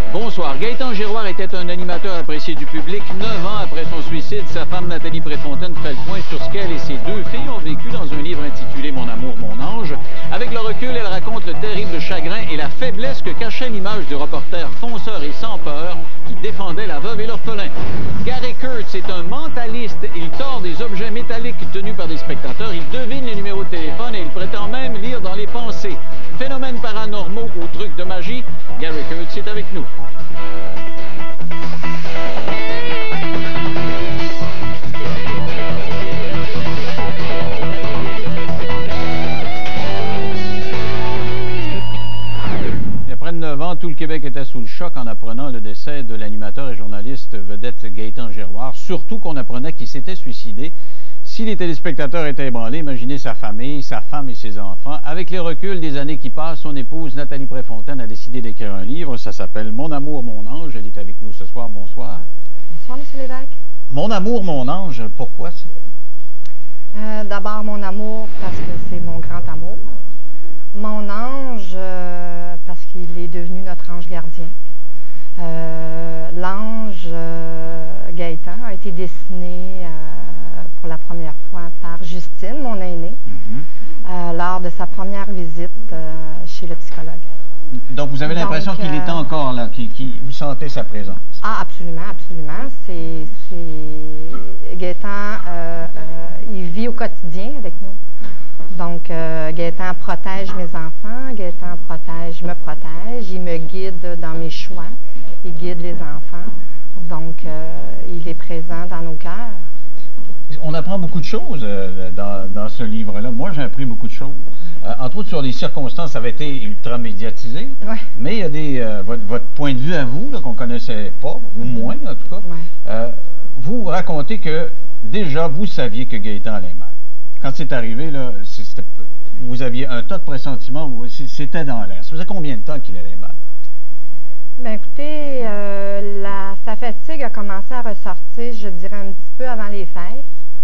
Bonsoir. Gaétan Giroir était un animateur apprécié du public. 9 ans après son suicide, sa femme Nathalie Préfontaine fait le point sur ce qu'elle et ses deux filles ont vécu dans un livre intitulé « Mon amour, mon ange ». Avec le recul, elle raconte le terrible chagrin et la faiblesse que cachait l'image du reporter fonceur et sans peur qui défendait la veuve et l'orphelin. Gary Kurtz est un mentaliste. Il tord des objets métalliques tenus par des spectateurs. Il devine les numéros de téléphone et il prétend même lire dans les pensées. Phénomènes paranormaux ou trucs de magie, Gary Kurtz est avec nous. Après 9 ans, tout le Québec était sous le choc en apprenant le décès de l'animateur et journaliste vedette Gaétan Giroir, surtout qu'on apprenait qu'il s'était suicidé. Si les téléspectateurs étaient ébranlés, imaginez sa famille, sa femme et ses enfants. Avec les reculs des années qui passent, son épouse Nathalie Préfontaine a décidé d'écrire un livre. Ça s'appelle « Mon amour, mon ange ». Elle est avec nous ce soir. Bonsoir. Bonsoir, M. Lévesque. Mon amour, mon ange, pourquoi ça? D'abord, mon amour, parce que c'est mon grand amour. Mon ange, parce qu'il est devenu notre ange gardien. L'ange Gaétan a été dessiné pour la première fois par Justine, mon aînée, lors de sa première visite chez le psychologue. Donc, vous avez l'impression qu'il était encore là, vous sentez sa présence? Ah, absolument, absolument. Gaétan, il vit au quotidien avec nous. Donc, Gaétan protège mes enfants, Gaétan me protège, il me guide dans mes choix, il guide les enfants. Donc, il est présent dans nos cœurs. On apprend beaucoup de choses dans ce livre-là. Moi, j'ai appris beaucoup de choses. Entre autres, sur les circonstances, ça avait été ultra médiatisé. Ouais. Mais il y a votre point de vue à vous, qu'on ne connaissait pas, ou moins en tout cas. Ouais. Vous racontez que déjà, vous saviez que Gaétan allait mal. Quand c'est arrivé, là, vous aviez un tas de pressentiments, c'était dans l'air. Ça faisait combien de temps qu'il allait mal? Bien, écoutez, sa fatigue a commencé à ressortir, je dirais, un petit peu avant les fêtes.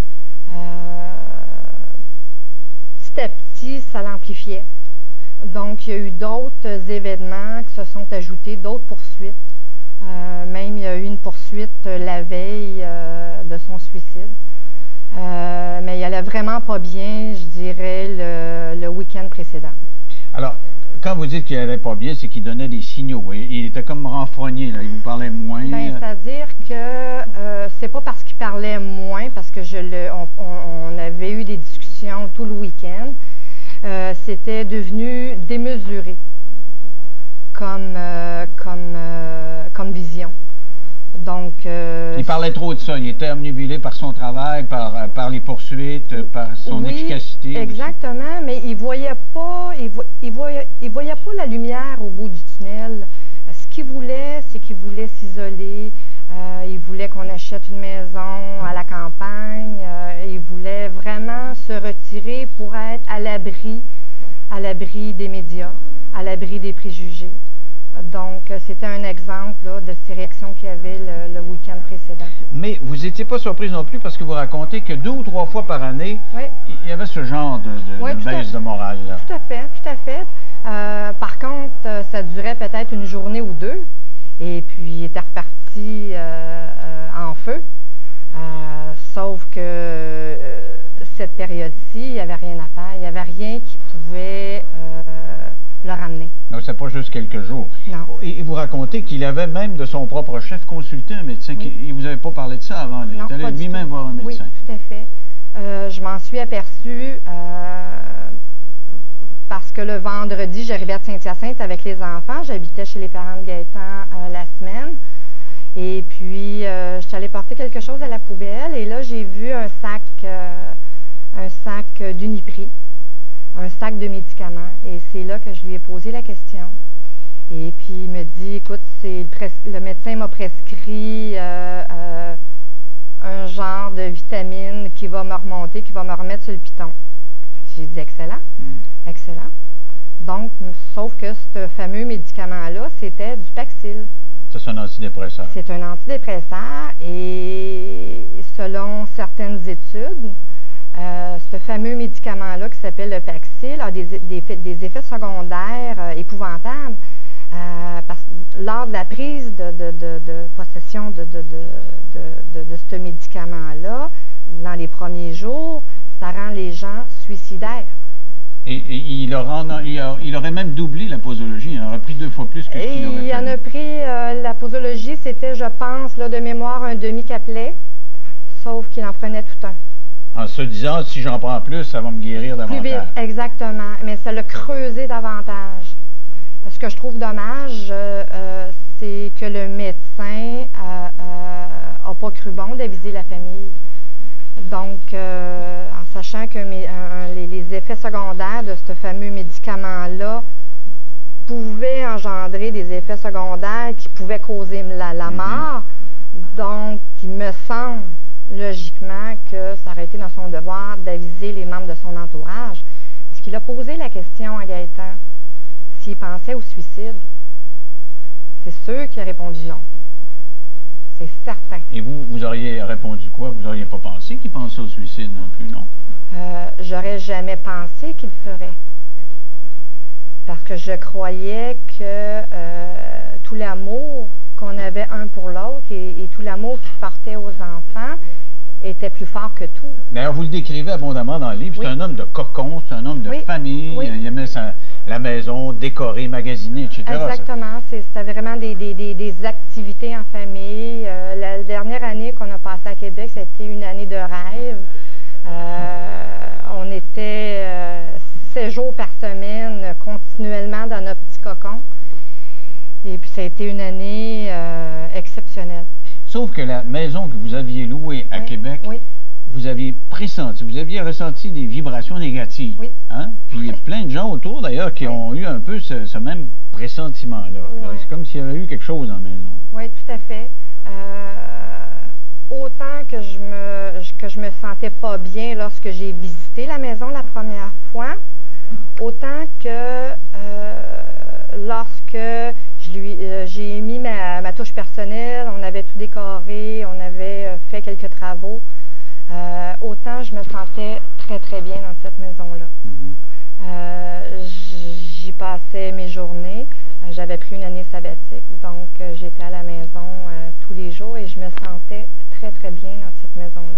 Petit à petit, ça l'amplifiait. Donc, il y a eu d'autres événements qui se sont ajoutés, d'autres poursuites. Même, il y a eu une poursuite la veille de son suicide. Mais il allait vraiment pas bien, je dirais, le week-end précédent. Alors, quand vous dites qu'il n'allait pas bien, c'est qu'il donnait des signaux. Il était comme renfrogné, là. Il vous parlait moins. Bien, c'est-à-dire que c'est pas parce qu'il parlait moins, parce que on avait eu des discussions tout le week-end. C'était devenu démesuré comme vision. Donc, il parlait trop de ça. Il était omnibulé par son travail, par les poursuites, par son efficacité. Exactement, mais il voyait pas, il voyait pas la lumière au bout du tunnel. Ce qu'il voulait, c'est qu'il voulait s'isoler. Il voulait qu'on achète une maison à la campagne. Il voulait vraiment se retirer pour être à l'abri des médias, à l'abri des préjugés. Donc, c'était un exemple là, de ces réactions qu'il y avait le week-end précédent. Mais vous n'étiez pas surprise non plus parce que vous racontez que 2 ou 3 fois par année, il y avait ce genre de baisse de morale. Là. Tout à fait, tout à fait. Par contre, ça durait peut-être une journée ou deux et puis il était reparti en feu. Sauf que cette période-ci, il n'y avait rien à faire. Il n'y avait rien qui pouvait le ramener. Non, c'est pas juste quelques jours. Non. Et vous racontez qu'il avait même de son propre chef consulté un médecin. Il vous avait pas parlé de ça avant. Là. Non, il allait lui-même voir un médecin. Oui, tout à fait. Je m'en suis aperçue parce que le vendredi, j'arrivais à Saint-Hyacinthe avec les enfants. J'habitais chez les parents de Gaétan la semaine. Et puis, je suis allée porter quelque chose à la poubelle. Et là, j'ai vu un sac d'Uniprix. Un sac de médicaments. Et c'est là que je lui ai posé la question. Et puis, il me dit, écoute, le médecin m'a prescrit un genre de vitamine qui va me remonter, qui va me remettre sur le piton. J'ai dit, excellent, excellent. Donc, sauf que ce fameux médicament-là, c'était du Paxil. Ça, c'est un antidépresseur. C'est un antidépresseur et selon certaines études, ce fameux médicament-là qui s'appelle le Paxil a des effets secondaires épouvantables. Lors de la prise de possession de ce médicament-là, dans les premiers jours, ça rend les gens suicidaires. Et il aurait même doublé la posologie. Il en aurait pris 2 fois plus que ce qu'il aurait fait. Il en a pris, la posologie, c'était, je pense, là, de mémoire, un demi-capelet, sauf qu'il en prenait tout un. En se disant, si j'en prends plus, ça va me guérir davantage. Plus vite, exactement. Mais ça l'a creusé davantage. Ce que je trouve dommage, c'est que le médecin n'a pas cru bon d'aviser la famille. Donc, en sachant que les effets secondaires de ce fameux médicament-là pouvaient engendrer des effets secondaires qui pouvaient causer la mort, donc il me semble logiquement que ça aurait été dans son devoir d'aviser les membres de son entourage. Parce qu'il a posé la question à Gaétan s'il pensait au suicide. C'est sûr qu'il a répondu non. C'est certain. Et vous auriez répondu quoi? Vous n'auriez pas pensé qu'il pensait au suicide non plus, non? J'aurais jamais pensé qu'il le ferait. Parce que je croyais que tout l'amour qu'on avait un pour l'autre et tout l'amour qu'il portait aux enfants était plus fort que tout. D'ailleurs, vous le décrivez abondamment dans le livre. C'est un homme de cocon, c'est un homme de famille. Oui. Il aimait la maison décorée, magasinée, etc. Exactement. C'était vraiment des activités en famille. La dernière année qu'on a passée à Québec, c'était une année de rêve. On était 7 jours par semaine, continuellement dans notre petit cocon. Et puis, ça a été une année exceptionnelle. Sauf que la maison que vous aviez louée à Québec, vous aviez pressenti, vous aviez ressenti des vibrations négatives. Oui. Hein? Puis il y a plein de gens autour, d'ailleurs, qui ont eu un peu ce même pressentiment-là. Oui. C'est comme s'il y avait eu quelque chose dans la maison. Oui, tout à fait. Autant que je me sentais pas bien lorsque j'ai visité la maison la première fois, autant que lorsque j'ai mis ma touche personnelle, on avait tout décoré, on avait fait quelques travaux, autant je me sentais très, très bien dans cette maison-là. J'y passais mes journées. J'avais pris une année sabbatique, donc j'étais à la maison tous les jours et je me sentais très, très bien dans cette maison-là.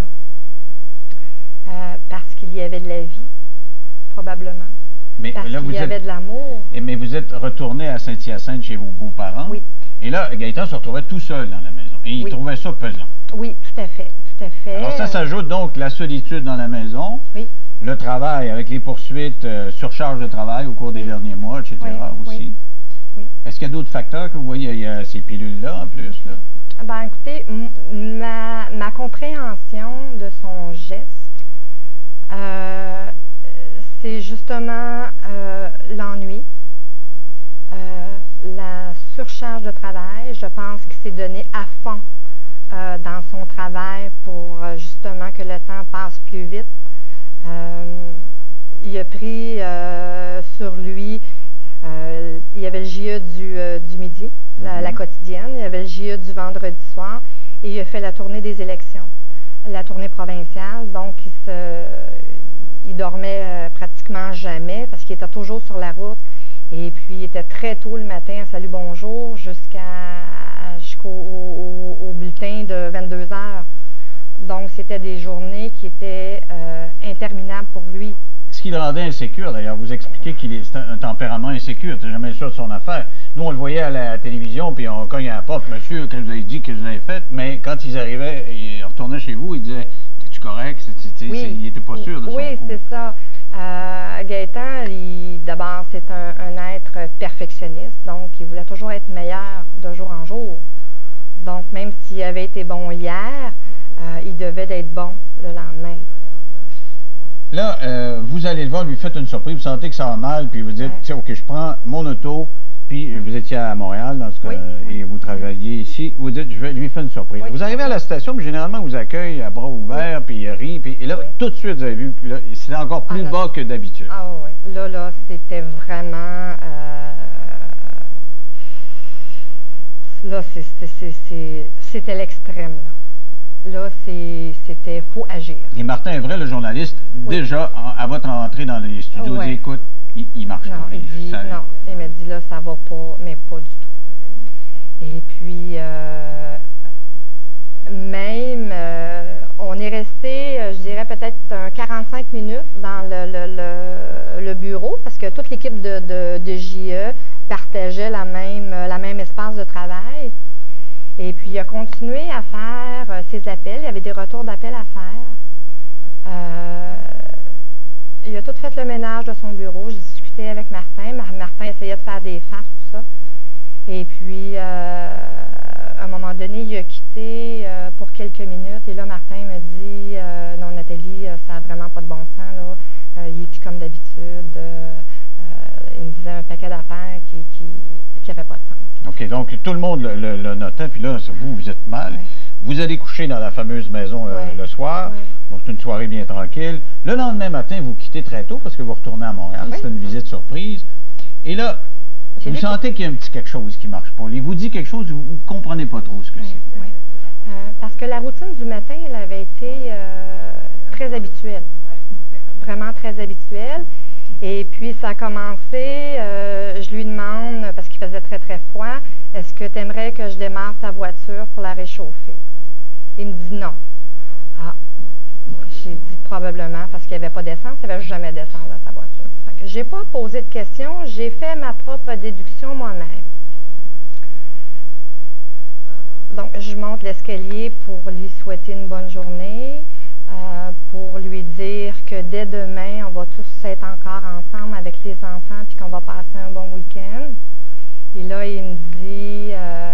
Parce qu'il y avait de la vie, probablement. Mais parce qu'il y avait de l'amour. Mais vous êtes retourné à Saint-Hyacinthe chez vos beaux-parents. Oui. Et là, Gaétan se retrouvait tout seul dans la maison. Et il trouvait ça pesant. Oui, tout à fait, tout à fait. Alors ça s'ajoute donc la solitude dans la maison. Oui. Le travail avec les poursuites, surcharge de travail au cours des derniers mois, etc. aussi. Oui. Est-ce qu'il y a d'autres facteurs que vous voyez? Il y a ces pilules-là en plus, là? Ben, écoutez, ma compréhension de son geste, c'est justement l'ennui, la surcharge de travail. Je pense qu'il s'est donné à fond dans son travail pour justement que le temps passe plus vite. Il a pris sur lui, il y avait le JE du midi, la quotidienne, il y avait le JE du vendredi soir et il a fait la tournée des élections, la tournée provinciale, donc il dormait pratiquement jamais parce qu'il était toujours sur la route et puis il était très tôt le matin à Salut Bonjour jusqu'au bulletin de 22 heures. Donc c'était des journées qui étaient interminables pour lui. Ce qui le rendait insécure, d'ailleurs, vous expliquez qu'il est un tempérament insécure, c'est jamais sûr de son affaire. Nous, on le voyait à la télévision, puis on cogne à la porte, monsieur, qu'est-ce que vous avez dit, qu'est-ce que vous avez fait, mais quand ils arrivaient, ils retournaient chez vous, ils disaient, es-tu correct? Il n'était pas sûr de son coup. Oui, c'est ça. Gaétan, d'abord, c'est un être perfectionniste, donc il voulait toujours être meilleur de jour en jour. Donc, même s'il avait été bon hier, il devait d'être bon le lendemain. Là, vous allez le voir, lui faites une surprise, vous sentez que ça va mal, puis vous dites, OK, je prends mon auto, puis vous étiez à Montréal, dans ce cas, et vous travaillez ici, vous dites, je vais lui faire une surprise. Vous arrivez à la station, puis généralement, vous accueille à bras ouverts, puis il rit, puis et là, tout de suite, vous avez vu que c'était encore plus bas que d'habitude. Ah oui, là, c'était vraiment... là, c'était l'extrême, là. Là, c'était faut agir. Et Martin Evray, le journaliste, déjà à votre entrée dans les studios, dit écoute, il marche non, pas. il dit, non, il me dit là, ça va pas, mais pas du tout. Et puis, même, on est resté, je dirais peut-être 45 minutes dans le bureau, parce que toute l'équipe de JE partageait la même espace de travail. Et puis, il a continué à faire ses appels. Il y avait des retours d'appels à faire. Il a tout fait le ménage de son bureau. J'ai discuté avec Martin. Martin essayait de faire des farces, tout ça. Et puis, à un moment donné, il a quitté pour quelques minutes. Et là, Martin me dit non, Nathalie, ça n'a vraiment pas de bon sens, là. Il est plus comme d'habitude. Il me disait un paquet d'affaires qui n'avait pas de sens. OK, donc tout le monde le notait, puis là, vous êtes mal. Oui. Vous allez coucher dans la fameuse maison Oui. le soir. Oui. Donc, c'est une soirée bien tranquille. Le lendemain matin, vous quittez très tôt parce que vous retournez à Montréal. Oui. C'est une visite surprise. Et là, vous sentez qu'il y a un petit quelque chose qui ne marche pas. Il vous dit quelque chose, vous ne comprenez pas trop ce que oui, c'est. Oui. Parce que la routine du matin, elle avait été très habituelle. Vraiment très habituelle. Et puis, ça a commencé, je lui demande, parce qu'il faisait très, très froid, est-ce que tu aimerais que je démarre ta voiture pour la réchauffer? Il me dit non. Ah, j'ai dit probablement parce qu'il n'y avait pas d'essence, il n'y avait jamais d'essence dans sa voiture. Je n'ai pas posé de questions, j'ai fait ma propre déduction moi-même. Donc, je monte l'escalier pour lui souhaiter une bonne journée, pour lui dire que dès demain, on va tous être encore ensemble avec les enfants puis qu'on va passer un bon week-end. Et là, il me dit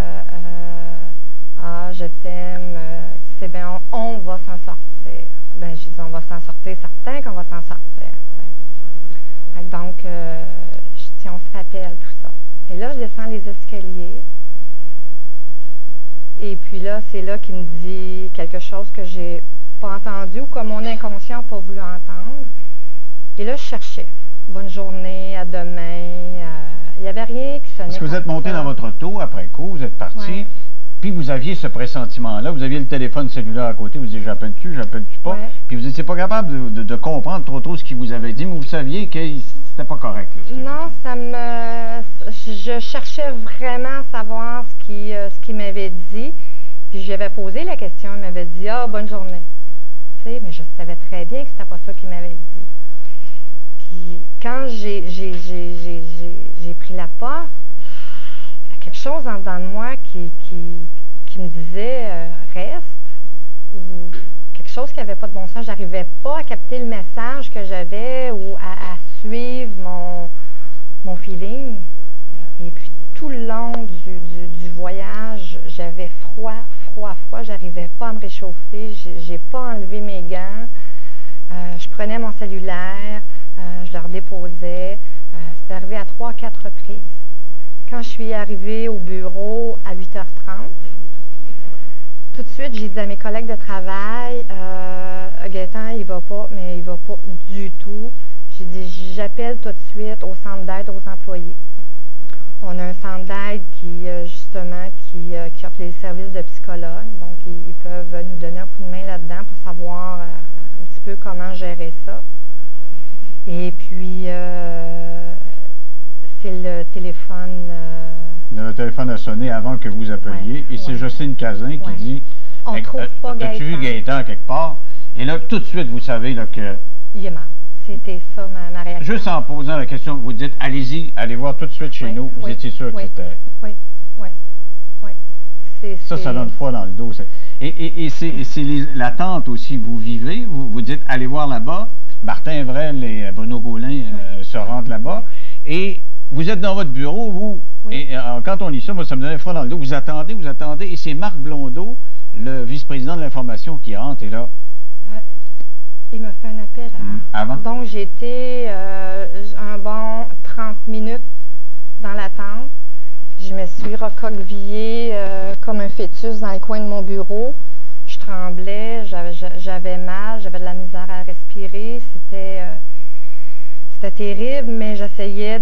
ah, je t'aime, tu sais bien, on va s'en sortir. Ben, j'ai dit, on va s'en sortir, certain qu'on va s'en sortir. Donc, je dis, on se rappelle tout ça. Et là, je descends les escaliers. Et puis là, c'est là qu'il me dit quelque chose que j'ai pas entendu ou que mon inconscient n'a pas voulu entendre. Et là, je cherchais. Bonne journée, à demain. Il n'y avait rien qui sonnait. Parce que vous êtes monté dans votre auto après coup, vous êtes parti, ouais. Puis vous aviez ce pressentiment-là, vous aviez le téléphone cellulaire à côté, vous disiez j'appelle-tu pas, ouais. Puis vous n'étiez pas capable de comprendre trop ce qu'il vous avait dit, mais vous saviez que c'était pas correct. Là, non, ça me... Je cherchais vraiment à savoir ce qu'il m'avait dit. Puis je lui avais posé la question, il m'avait dit « Ah, bonne journée ». Tu sais, mais je savais très bien que c'était pas ça qu'il m'avait dit. Puis quand j'ai pris la porte, il y a quelque chose en dedans de moi qui me disait reste, ou quelque chose qui n'avait pas de bon sens. J'arrivais pas à capter le message que j'avais ou à suivre mon feeling. Et puis tout le long du voyage, j'avais froid. J'arrivais pas à me réchauffer. J'ai pas enlevé mes gants. Je prenais mon cellulaire, je le redéposais. C'était arrivé à 3-4 reprises. Quand je suis arrivée au bureau à 8h30, tout de suite, j'ai dit à mes collègues de travail, Gaëtan, il va pas, mais il va pas du tout. J'ai dit, j'appelle tout de suite au centre d'aide aux employés. On a un centre d'aide qui offre les services de psychologue. Donc, ils peuvent nous donner un coup de main là-dedans pour savoir un petit peu comment gérer ça. Et puis, c'est le téléphone... Le téléphone a sonné avant que vous appeliez. Et c'est Jocelyne Cazin qui dit... On trouve pas Gaëtan. As-tu vu Gaëtan quelque part? Et là, tout de suite, vous savez là, que... Il est mort. C'était ça ma réaction. Juste en posant la question, vous dites, allez-y, allez voir tout de suite chez nous. Vous étiez sûr que c'était... Oui. Ça donne froid dans le dos. Et c'est l'attente aussi. Vous vivez, vous dites, allez voir là-bas. Martin Vrel et Bruno Gaulin se rendent là-bas. Et vous êtes dans votre bureau, vous. Et quand on lit ça, moi, ça me donnait froid dans le dos. Vous attendez. Et c'est Marc Blondeau, le vice-président de l'information, qui rentre. Et là... il m'a fait un appel avant. Donc, j'ai été un bon 30 minutes dans l'attente. Je me suis recroquevillée comme un fœtus dans le coin de mon bureau. Je tremblais, j'avais mal, j'avais de la misère à respirer. C'était terrible, mais j'essayais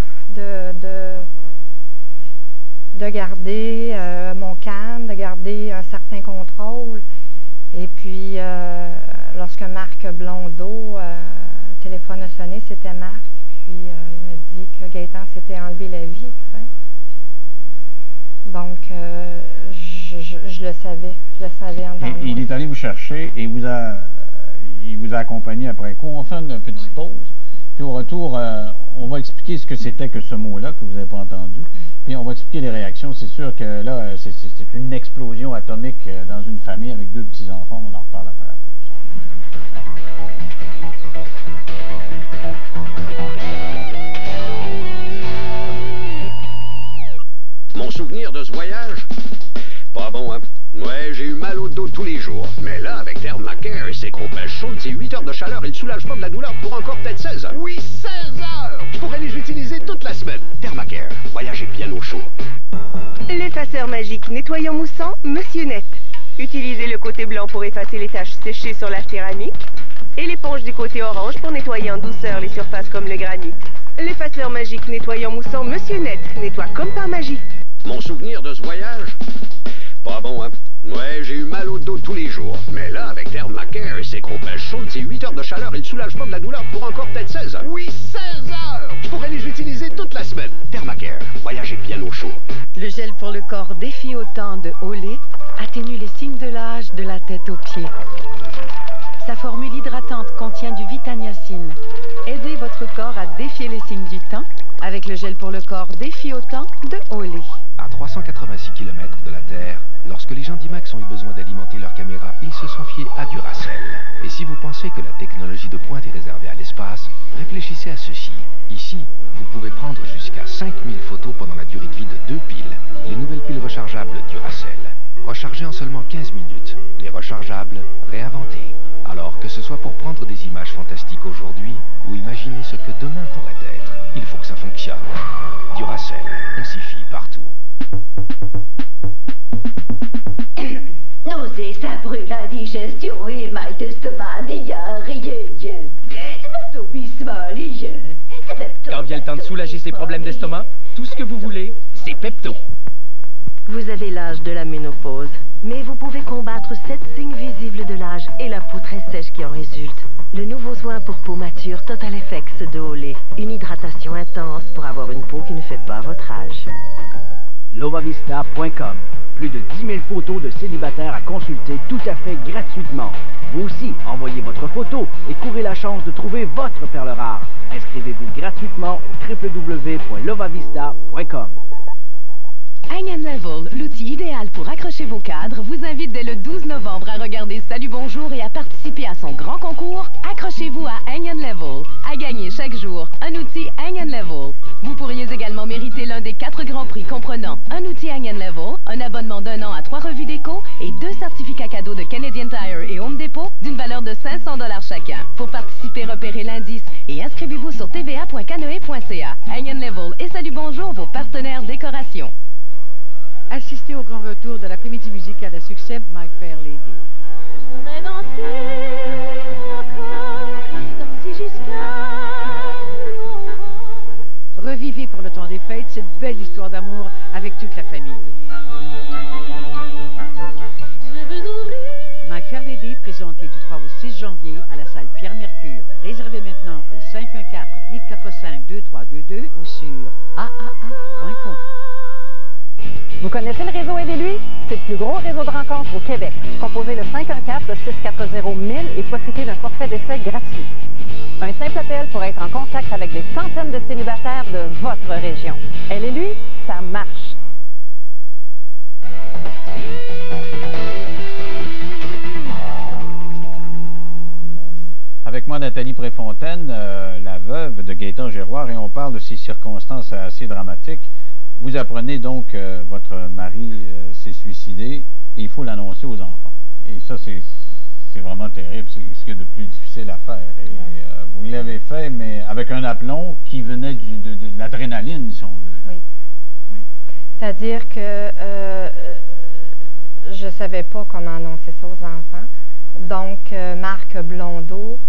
de garder mon calme, de garder un certain contrôle. Et puis, lorsque Marc Blondeau, le téléphone a sonné, c'était Marc. puis il m'a dit que Gaétan s'était enlevé la vie, tu sais. Donc, je le savais en dedans de moi. Il est allé vous chercher et il vous a accompagné après coup. On fait une petite pause. Puis au retour, on va expliquer ce que c'était que ce mot-là que vous n'avez pas entendu. Puis on va expliquer les réactions. C'est sûr que là, c'est une explosion atomique dans une famille avec 2 petits-enfants. On en reparle après la pause. Mon souvenir de ce voyage? Pas bon, hein? Ouais, j'ai eu mal au dos tous les jours. Mais là, avec Thermacare et ses compresses chaudes, c'est 8 heures de chaleur et de soulagement de la douleur pour encore peut-être 16 heures. Oui, 16 heures! Je pourrais les utiliser toute la semaine. Thermacare, voyagez bien au chaud. L'effaceur magique nettoyant moussant, Monsieur Net. Utilisez le côté blanc pour effacer les taches séchées sur la céramique et l'éponge du côté orange pour nettoyer en douceur les surfaces comme le granit. L'effaceur magique nettoyant moussant, Monsieur Net, nettoie comme par magie. Mon souvenir de ce voyage? Pas bon, hein? Ouais, j'ai eu mal au dos tous les jours. Mais là, avec Thermacare et ses compresses chaudes, c'est 8 heures de chaleur et de soulagement de la douleur pour encore peut-être 16 heures. Oui, 16 heures! Je pourrais les utiliser toute la semaine. Thermacare, voyagez bien au chaud. Le gel pour le corps défiotant de Olé atténue les signes de l'âge de la tête aux pieds. Sa formule hydratante contient du vitaniacine. Aidez votre corps à défier les signes du temps avec le gel pour le corps défiotant de Olé. À 386 km de la Terre, lorsque les gens d'IMAX ont eu besoin d'alimenter leur caméra, ils se sont fiés à Duracell. Et si vous pensez que la technologie de pointe est réservée à l'espace, réfléchissez à ceci. Ici, vous pouvez prendre jusqu'à 5000 photos pendant la durée de vie de 2 piles. Les nouvelles piles rechargeables Duracell. Rechargées en seulement 15 minutes. Les rechargeables réinventées. Alors que ce soit pour prendre des images fantastiques aujourd'hui ou imaginer ce que demain pourrait être, il faut que ça fonctionne. Duracell, on s'y fie partout. Nausées, ça brûle la digestion et mal d'estomac, diarrhée. Quand vient le temps de soulager ses problèmes d'estomac, tout ce que vous voulez, c'est Pepto. Vous avez l'âge de la ménopause, mais vous pouvez combattre 7 signes visibles de l'âge et la peau très sèche qui en résulte. Le nouveau soin pour peau mature Total Effects de Olé. Une hydratation intense pour avoir une peau qui ne fait pas votre âge. Lovavista.com. Plus de 10 000 photos de célibataires à consulter tout à fait gratuitement. Vous aussi, envoyez votre photo et courez la chance de trouver votre perle rare. Inscrivez-vous gratuitement au www.lovavista.com. Hang & Level, l'outil idéal pour accrocher vos cadres, vous invite dès le 12 novembre à regarder Salut Bonjour et à participer à son grand concours. Accrochez-vous à Hang & Level. À gagner chaque jour, un outil Hang & Level. Vous pourriez également mériter l'un des 4 grands prix comprenant un outil Hang & Level, un abonnement d'1 an à 3 revues déco et 2 certificats cadeaux de Canadian Tire et Home Depot d'une valeur de 500 $ chacun. Pour participer, repérez l'indice et inscrivez-vous sur tva.canoe.ca. Hang & Level et Salut Bonjour, vos partenaires décoration. Assistez au grand retour de l'après-midi musicale à succès My Fair Lady. Je voudrais danser encore, danser jusqu'à l'aurore. Revivez pour le temps des fêtes cette belle histoire d'amour avec toute la famille. Je veux ouvrir. My Fair Lady, présenté du 3 au 6 janvier à la salle Pierre Mercure. Réservez maintenant au 514-845-2322 ou sur aaa.com. Vous connaissez le réseau Aidez-lui? C'est le plus gros réseau de rencontres au Québec. Composez le 514-640-1000 et profitez d'un forfait d'essai gratuit. Un simple appel pour être en contact avec des centaines de célibataires de votre région. Elle et lui, ça marche. Avec moi, Nathalie Préfontaine, la veuve de Gaétan Giroir, et on parle de ces circonstances assez dramatiques. Vous apprenez donc que votre mari s'est suicidé et il faut l'annoncer aux enfants. Et ça, c'est vraiment terrible. C'est ce qu'il y a de plus difficile à faire. Et vous l'avez fait, mais avec un aplomb qui venait de l'adrénaline, si on veut. Oui. Oui. C'est-à-dire que je ne savais pas comment annoncer ça aux enfants. Donc, Marc Blondeau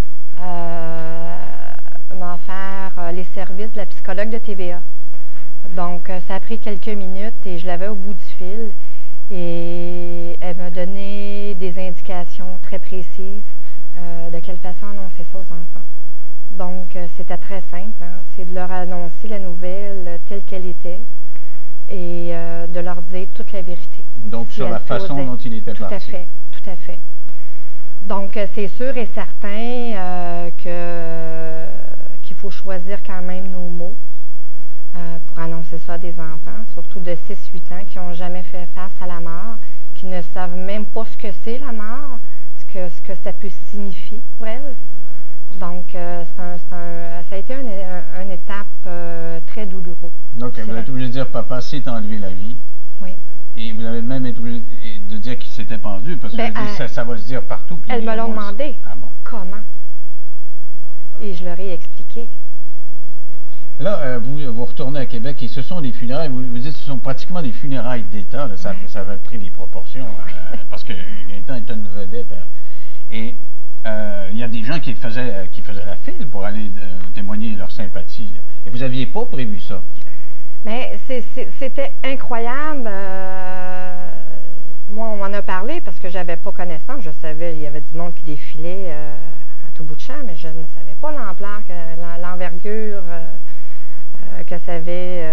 m'a offert les services de la psychologue de TVA. Donc, ça a pris quelques minutes et je l'avais au bout du fil. Et elle m'a donné des indications très précises de quelle façon annoncer ça aux enfants. Donc, c'était très simple, hein? C'est de leur annoncer la nouvelle telle qu'elle était et de leur dire toute la vérité. Donc, sur la façon dont il était parti. Tout à fait, tout à fait. Donc, c'est sûr et certain qu'il faut choisir quand même nos mots pour annoncer ça à des enfants, surtout de 6-8 ans qui n'ont jamais fait face à la mort, qui ne savent même pas ce que c'est la mort, ce que ça peut signifier pour elles. Donc, ça a été une étape très douloureuse. Donc, vous êtes obligé de dire, papa s'est enlevé la vie. Oui. Et vous avez même été obligé de dire qu'il s'était pendu, parce que ça va se dire partout. Elles me l'ont demandé. Ah bon? Comment? Et je leur ai expliqué. Là, vous retournez à Québec et ce sont des funérailles, vous dites que ce sont pratiquement des funérailles d'État, ça avait pris des proportions, parce que Gaétan est une vedette. Et il y a des gens qui faisaient la file pour aller témoigner leur sympathie. Là. Et vous n'aviez pas prévu ça? Mais c'était incroyable. Moi, on m'en a parlé parce que j'avais pas connaissance. Je savais, il y avait du monde qui défilait à tout bout de champ, mais je ne savais pas l'ampleur, l'envergure que ça avait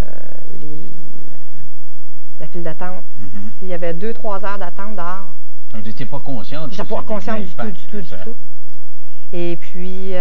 la file d'attente. Il y avait 2-3 heures d'attente dehors. Donc, vous n'étiez pas consciente? Je n'étais pas consciente du tout. Et puis,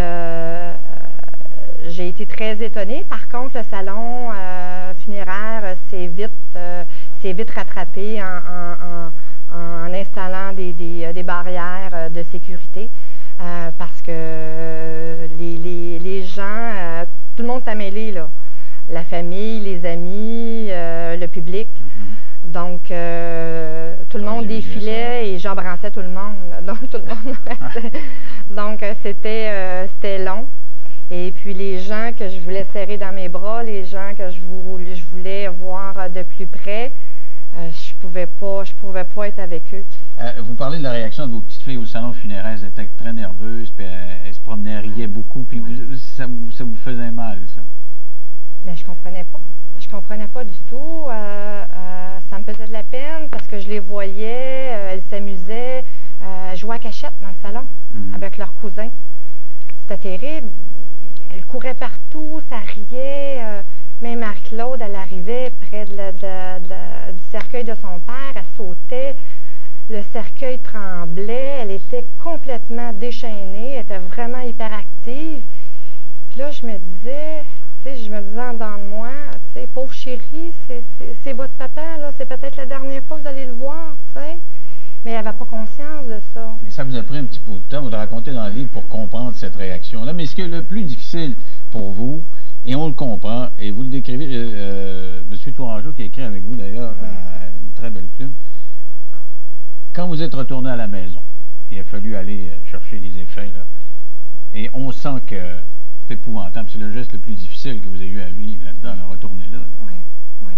j'ai été très étonnée. Par contre, le salon funéraire s'est vite rattrapé en installant des barrières de sécurité parce que les gens, tout le monde t'a mêlé, là. La famille, les amis, le public. Donc, tout le monde défilait et j'embrassais tout le monde. Donc, tout le monde restait. Donc, c'était long. Et puis, les gens que je voulais serrer dans mes bras, les gens que je voulais voir de plus près, je pouvais pas être avec eux. Vous parlez de la réaction de vos petites filles au salon funéraire. Elles étaient très nerveuses, puis elles se promenaient, riaient beaucoup, puis ça vous faisait mal, ça? Mais je comprenais pas. Je comprenais pas du tout. Ça me faisait de la peine parce que je les voyais, elles s'amusaient, jouaient à cachette dans le salon avec leurs cousins. C'était terrible. Elles couraient partout, ça riait. Même Marie-Claude, elle arrivait près du cercueil de son père, elle sautait. Le cercueil tremblait, elle était complètement déchaînée, elle était vraiment hyperactive. Puis là, je me disais en dedans de moi, tu sais, pauvre chérie, c'est votre papa, là, c'est peut-être la dernière fois que vous allez le voir, tu sais. Mais elle n'avait pas conscience de ça. Mais ça vous a pris un petit peu de temps, vous le racontez dans le livre, pour comprendre cette réaction-là. Mais ce qui est le plus difficile pour vous, et on le comprend, et vous le décrivez, M. Tourangeau, qui a écrit avec vous d'ailleurs, une très belle plume, quand vous êtes retourné à la maison, il a fallu aller chercher les effets, là, et on sent que c'est épouvantable. C'est le geste le plus difficile que vous ayez eu à vivre là-dedans, là, retourner là. Oui, oui.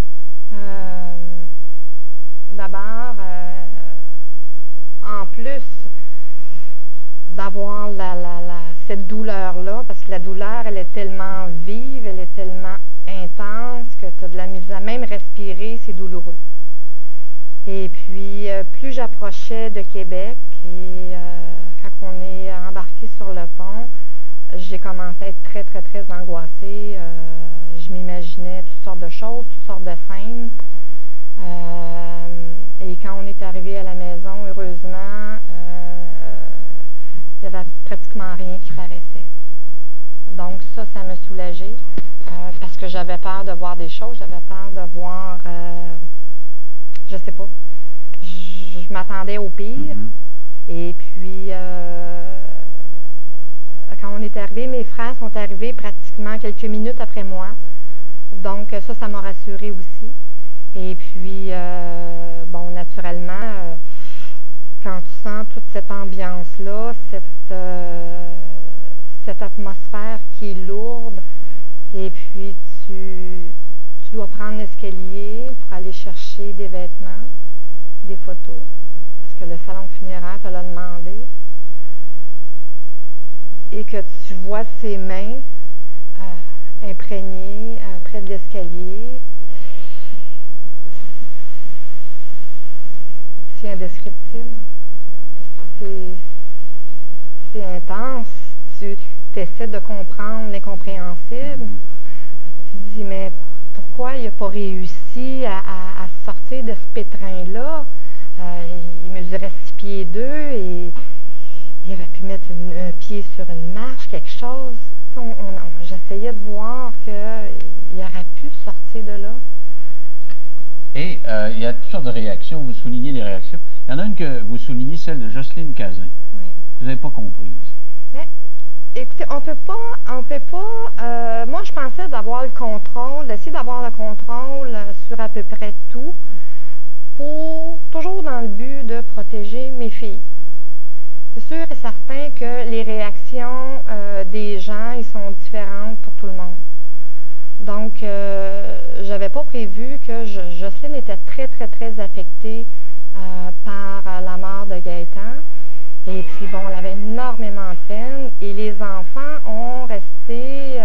D'abord, en plus d'avoir cette douleur-là, parce que la douleur, elle est tellement vive, elle est tellement intense que tu as de la misère. Même respirer, c'est douloureux. Et puis, plus j'approchais de Québec et quand on est embarqué sur le pont, j'ai commencé à être très, très, très angoissée. Je m'imaginais toutes sortes de choses, toutes sortes de scènes. Et quand on est arrivé à la maison, heureusement, il n'y avait pratiquement rien qui paraissait. Donc ça me soulageait parce que j'avais peur de voir des choses, j'avais peur de voir, je sais pas, je m'attendais au pire. Et puis, quand on est arrivé, mes frères sont arrivés pratiquement quelques minutes après moi. Donc ça m'a rassurée aussi. Et puis, bon, naturellement, quand tu sens toute cette ambiance-là, cette atmosphère qui est lourde, et puis tu dois prendre l'escalier pour aller chercher des vêtements, des photos, parce que le salon funéraire te l'a demandé, et que tu vois ses mains imprégnées près de l'escalier. C'est indescriptible. C'est intense. Tu tu essaies de comprendre l'incompréhensible. Tu te dis, mais pourquoi il n'a pas réussi à sortir de ce pétrin-là? Il mesurait 6 pieds 2 et il avait pu mettre un pied sur une marche, quelque chose. J'essayais de voir qu'il aurait pu sortir de là. Et il y a toutes sortes de réactions. Vous soulignez des réactions. Il y en a une que vous soulignez, celle de Jocelyne Cazin. Oui. Vous n'avez pas compris. Mais, écoutez, on peut pas. Moi, je pensais d'avoir le contrôle, d'essayer d'avoir le contrôle sur à peu près tout, toujours dans le but de protéger mes filles. C'est sûr et certain que les réactions des gens, ils sont différentes pour tout le monde. Donc, j'avais pas prévu que Jocelyne était très, très, très affectée par la mort de Gaëtan. Et puis, bon, elle avait énormément de peine. Et les enfants ont resté,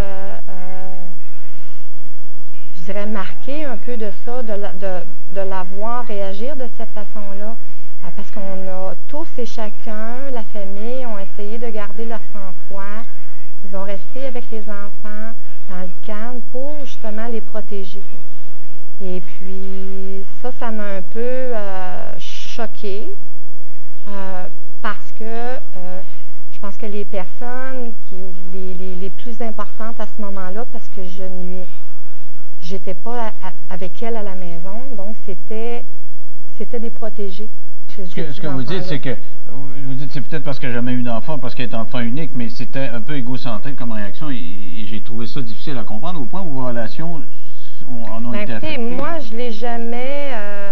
je dirais, marqués un peu de ça, de la voir réagir de cette façon-là. Parce qu'on a tous et chacun, la famille, ont essayé de garder leur sang-froid. Ils ont resté avec les enfants dans le calme pour justement les protéger. Et puis, ça m'a un peu choquée parce que je pense que les personnes les plus importantes à ce moment-là, parce que j'étais pas avec elle à la maison, donc c'était des protégés. Ce que vous dites, c'est que vous dites c'est peut-être parce qu'elle n'a jamais eu d'enfant, parce qu'elle est enfant unique, mais c'était un peu égocentrique comme réaction et j'ai trouvé ça difficile à comprendre au point où vos relations en ont été affectées. Moi, je l'ai jamais,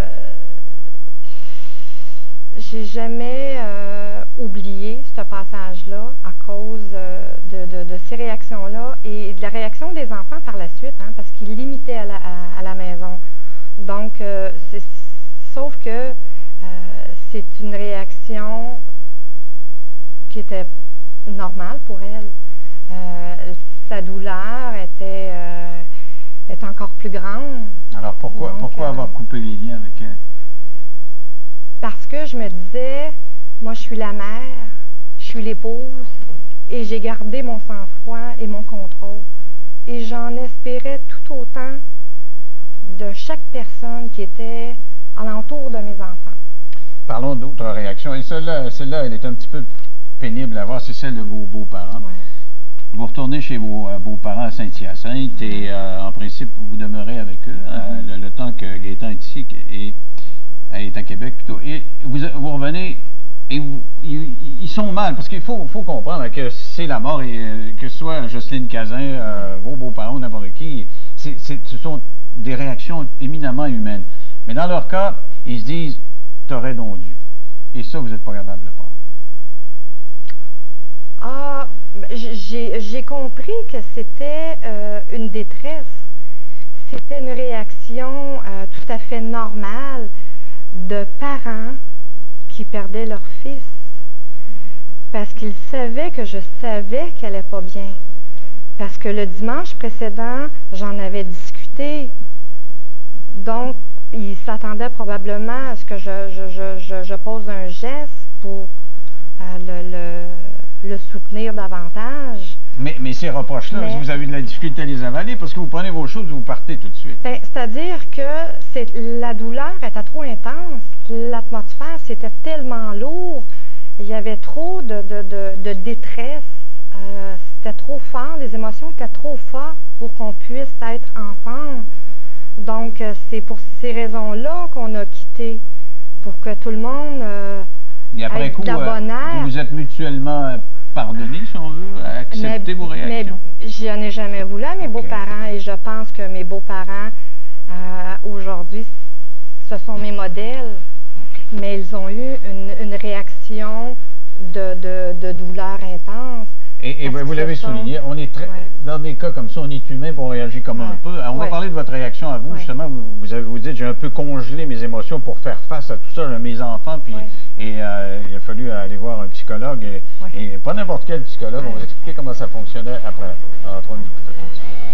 oublié ce passage-là à cause de ces réactions-là et de la réaction des enfants par la suite, hein, parce qu'ils l'imitaient à la maison. Donc, sauf que c'est une réaction qui était normale pour elle. Sa douleur était encore plus grande. Alors pourquoi avoir coupé les liens avec elle? Parce que je me disais, moi je suis la mère, je suis l'épouse, et j'ai gardé mon sang-froid et mon contrôle. Et j'en espérais tout autant de chaque personne qui était alentour de mes enfants. Parlons d'autres réactions. Et celle-là, elle est un petit peu pénible à voir, c'est celle de vos beaux-parents. Ouais. Vous retournez chez vos beaux-parents à Saint-Hyacinthe et en principe, vous demeurez avec eux le temps que Gaëtan est ici et est à Québec plutôt. Et vous revenez et ils sont mal, parce qu'il faut comprendre que c'est la mort et que ce soit Jocelyne Cazin, vos beaux-parents ou n'importe qui, ce sont des réactions éminemment humaines. Mais dans leur cas, ils se disent t'aurais donc dû. Et ça, vous n'êtes pas capable de le prendre. Ah, j'ai compris que c'était une détresse. C'était une réaction tout à fait normale de parents qui perdaient leur fils. Parce qu'ils savaient que je savais qu'elle n'allait pas bien. Parce que le dimanche précédent, j'en avais discuté. Donc, il s'attendait probablement à ce que je pose un geste pour le soutenir davantage. Mais ces reproches-là, est-ce que vous avez de la difficulté à les avaler? Parce que vous prenez vos choses et vous partez tout de suite. C'est-à-dire que la douleur était trop intense. L'atmosphère, c'était tellement lourd. Il y avait trop de détresse. C'était trop fort. Les émotions étaient trop fortes pour qu'on puisse être ensemble. Donc, c'est pour ces raisons-là qu'on a quitté, pour que tout le monde et après coup, vous vous êtes mutuellement pardonné, si on veut, à accepter vos réactions? Mais je n'en ai jamais voulu à mes beaux-parents, et je pense que mes beaux-parents, aujourd'hui, ce sont mes modèles, mais ils ont eu une réaction de douleur intense. Et vous l'avez souligné, on est dans des cas comme ça, on est humain pour réagir comme un peu. Alors, on va parler de votre réaction à vous, justement. Vous dites, j'ai un peu congelé mes émotions pour faire face à tout ça, mes enfants, puis il a fallu aller voir un psychologue, et pas n'importe quel psychologue. On va vous expliquer comment ça fonctionnait après, en 3 minutes.